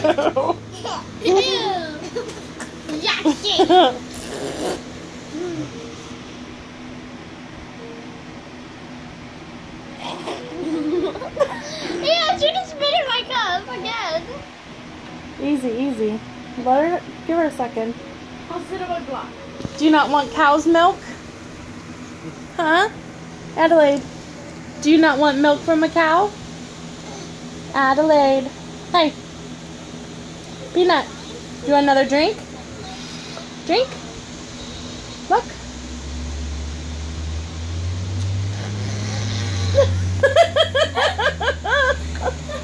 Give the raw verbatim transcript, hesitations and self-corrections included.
Yucky. Yeah, she just spit in my cup again. Easy, easy. Let her, give her a second. I'll sit on my block. Do you not want cow's milk? Huh? Adelaide, do you not want milk from a cow? Adelaide. Hey. Peanut, do you want another drink? Drink? Look.